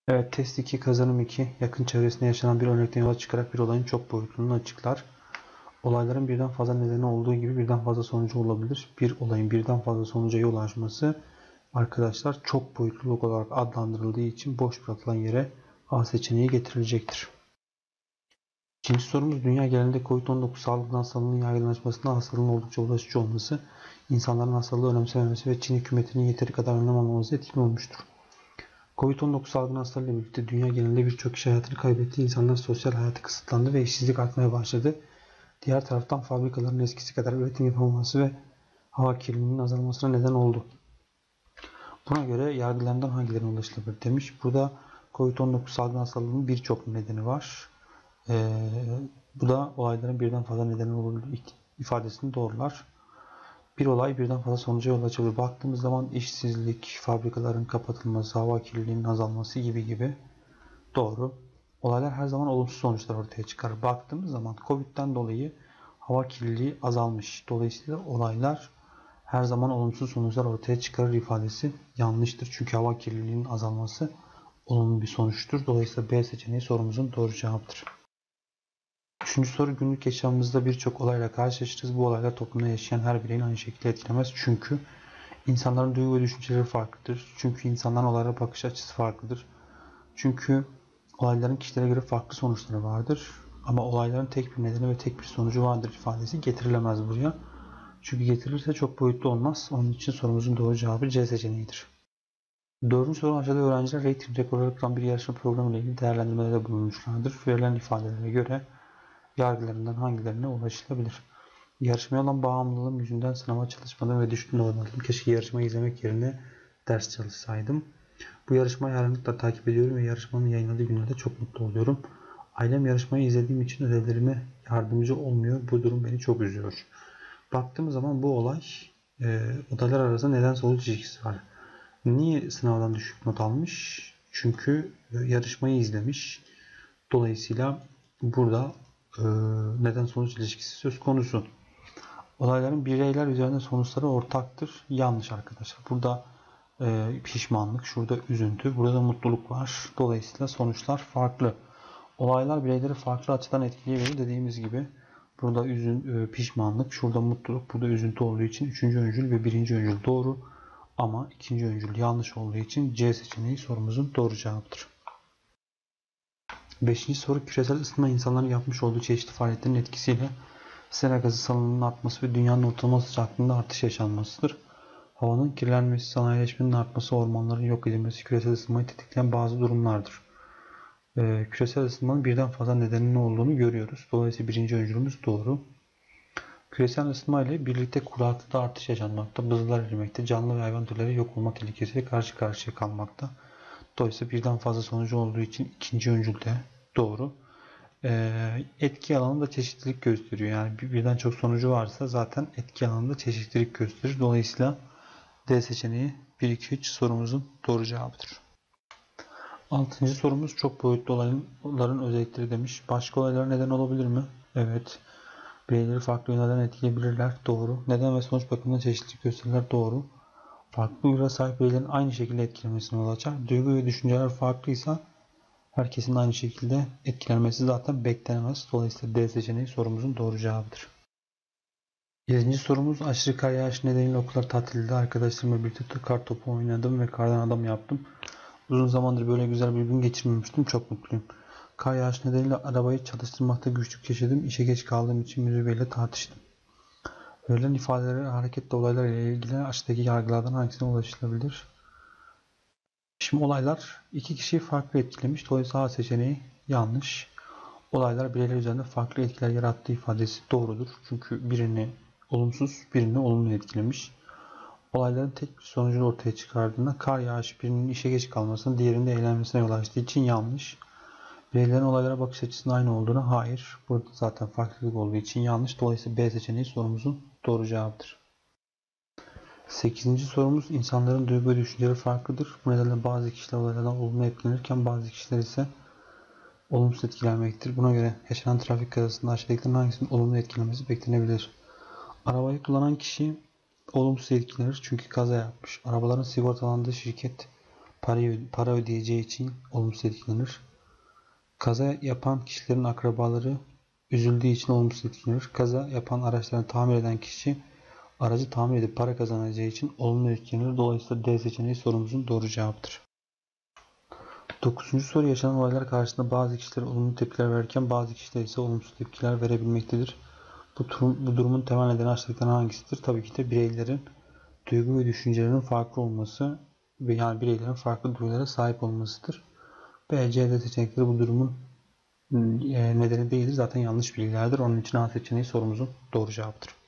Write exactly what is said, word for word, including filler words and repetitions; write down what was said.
Evet, test iki kazanım iki yakın çevresinde yaşanan bir örnekten yola çıkarak bir olayın çok boyutluluğunu açıklar. Olayların birden fazla nedeni olduğu gibi birden fazla sonucu olabilir. Bir olayın birden fazla sonuca yol açması arkadaşlar çok boyutluluk olarak adlandırıldığı için boş bırakılan yere A seçeneği getirilecektir. İkinci sorumuz dünya genelinde kovid on dokuz salgın hastalığının yaygınlaşmasında hastalığın oldukça bulaşıcı olması, insanların hastalığı önemsememesi ve Çin hükümetinin yeteri kadar önlem almaması etkili olmuştur. kovid on dokuz salgın hastalığıyla birlikte dünya genelinde birçok kişi hayatını kaybetti, insanların sosyal hayatı kısıtlandı ve işsizlik artmaya başladı. Diğer taraftan fabrikaların eskisi kadar üretim yapamaması ve hava kirliliğinin azalmasına neden oldu. Buna göre yargılarından hangilerine ulaşılabilir demiş. Burada kovid on dokuz salgın hastalığının birçok nedeni var. Ee, bu da olayların birden fazla nedeni olur ifadesini doğrular. Bir olay birden fazla sonuca yol açabilir. Baktığımız zaman işsizlik, fabrikaların kapatılması, hava kirliliğinin azalması gibi gibi doğru. Olaylar her zaman olumsuz sonuçlar ortaya çıkar. Baktığımız zaman Covid'den dolayı hava kirliliği azalmış. Dolayısıyla olaylar her zaman olumsuz sonuçlar ortaya çıkarır ifadesi yanlıştır. Çünkü hava kirliliğinin azalması olumlu bir sonuçtur. Dolayısıyla B seçeneği sorumuzun doğru cevaptır. Üçüncü soru, günlük yaşamımızda birçok olayla karşılaşırız. Bu olaylar toplumda yaşayan her bireyin aynı şekilde etkilemez. Çünkü insanların duygu ve düşünceleri farklıdır. Çünkü insanların olaylara bakış açısı farklıdır. Çünkü olayların kişilere göre farklı sonuçları vardır. Ama olayların tek bir nedeni ve tek bir sonucu vardır ifadesi getirilemez buraya. Çünkü getirilirse çok boyutlu olmaz. Onun için sorumuzun doğru cevabı C seçeneğidir. Dördüncü soru, aşağıda öğrenciler rating rekorları kıran bir yarışma programı ile ilgili değerlendirmelerde bulunmuşlardır. Verilen ifadelere göre yargılarından hangilerine ulaşılabilir? Yarışmaya olan bağımlılığım yüzünden sınava çalışmadım ve düştüm normaldim. Keşke yarışmayı izlemek yerine ders çalışsaydım. Bu yarışmayı hayranlıkla takip ediyorum ve yarışmanın yayınladığı günlerde çok mutlu oluyorum. Ailem yarışmayı izlediğim için ödevlerime yardımcı olmuyor. Bu durum beni çok üzüyor. Baktığımız zaman bu olay e, odalar arasında neden sonuç ilişkisi var. Niye sınavdan düşük not almış? Çünkü e, yarışmayı izlemiş. Dolayısıyla burada e, neden sonuç ilişkisi söz konusu. Olayların bireyler üzerinde sonuçları ortaktır. Yanlış arkadaşlar. Burada e, pişmanlık, şurada üzüntü, burada mutluluk var. Dolayısıyla sonuçlar farklı. Olaylar bireyleri farklı açıdan etkileyebilir. Dediğimiz gibi burada üzün, e, pişmanlık, şurada mutluluk, burada üzüntü olduğu için üçüncü öncül ve birinci öncül doğru. Ama ikinci öncül yanlış olduğu için C seçeneği sorumuzun doğru cevaptır. Beşinci soru, küresel ısınma insanların yapmış olduğu çeşitli faaliyetlerin etkisiyle sera gazı salınımının artması ve dünyanın ortalama sıcaklığında artış yaşanmasıdır. Havanın kirlenmesi, sanayileşmenin artması, ormanların yok edilmesi küresel ısınmayı tetikleyen bazı durumlardır. Ee, küresel ısınmanın birden fazla nedeninin olduğunu görüyoruz. Dolayısıyla birinci öncülümüz doğru. Küresel ısınma ile birlikte kuraklıkta artış yaşanmakta, buzullar erimekte, canlı ve hayvan türleri yok olma tehlikesiyle karşı karşıya kalmakta. Dolayısıyla birden fazla sonucu olduğu için ikinci öncül de doğru. Ee, etki alanı da çeşitlilik gösteriyor. Yani birden çok sonucu varsa zaten etki alanında çeşitlilik gösterir. Dolayısıyla D seçeneği bir iki üç sorumuzun doğru cevabıdır. Altıncı sorumuz, çok boyutlu olayların özellikleri demiş. Başka olaylara neden olabilir mi? Evet. Bireyleri farklı yönlerden etkileyebilirler. Doğru. Neden ve sonuç bakımından çeşitlilik gösterirler. Doğru. Farklı duygulara sahip bireylerin aynı şekilde etkilemesine yol açar. Duygu ve düşünceler farklıysa herkesin aynı şekilde etkilenmesi zaten beklenemez. Dolayısıyla D seçeneği sorumuzun doğru cevabıdır. Yedinci sorumuz, aşırı kar yağışı nedeniyle okullar tatilde arkadaşlarımla birlikte kar topu oynadım ve kardan adam yaptım. Uzun zamandır böyle güzel bir gün geçirmemiştim. Çok mutluyum. Kar yağışı nedeniyle arabayı çalıştırmakta güçlük yaşadım. İşe geç kaldığım için müdür beyle tartıştım. Verilen ifadeleri hareketli olaylar ile ilgili aşağıdaki yargılardan hangisine ulaşılabilir? Şimdi olaylar iki kişiyi farklı etkilemiş. Dolayısıyla A seçeneği yanlış. Olaylar bireyler üzerinde farklı etkiler yarattığı ifadesi doğrudur. Çünkü birini olumsuz, birini olumlu etkilemiş. Olayların tek bir sonucunu ortaya çıkardığında kar yağışı birinin işe geç kalmasına, diğerinin de eğlenmesine yol açtığı için yanlış. Bireylerin olaylara bakış açısının aynı olduğuna hayır. Burada zaten farklılık olduğu için yanlış. Dolayısıyla B seçeneği sorumuzun doğru cevabıdır. Sekizinci sorumuz, insanların duygu ve düşünceleri farklıdır. Bu nedenle bazı kişiler olaylardan olumlu etkilenirken bazı kişiler ise olumsuz etkilenmektedir. Buna göre yaşanan trafik kazasında aşağıdakilerin hangisinin olumlu etkilenmesi beklenebilir? Arabayı kullanan kişi olumsuz etkilenir çünkü kaza yapmış. Arabaların sigortalandığı şirket para, para ödeyeceği için olumsuz etkilenir. Kaza yapan kişilerin akrabaları üzüldüğü için olumsuz etkilenir. Kaza yapan araçlarını tamir eden kişi aracı tamir edip para kazanacağı için olumlu etkilenir. Dolayısıyla D seçeneği sorumuzun doğru cevaptır. dokuzuncu soru yaşanan olaylar karşısında bazı kişiler olumlu tepkiler verirken bazı kişiler ise olumsuz tepkiler verebilmektedir. Bu, durum, bu durumun temel nedeni aşağıdakilerden hangisidir? Tabii ki de bireylerin duygu ve düşüncelerinin farklı olması ve yani bireylerin farklı duygulara sahip olmasıdır. B, C, D seçenekleri bu durumun nedeni değildir. Zaten yanlış bilgilerdir. Onun için A seçeneği sorumuzun doğru cevaptır.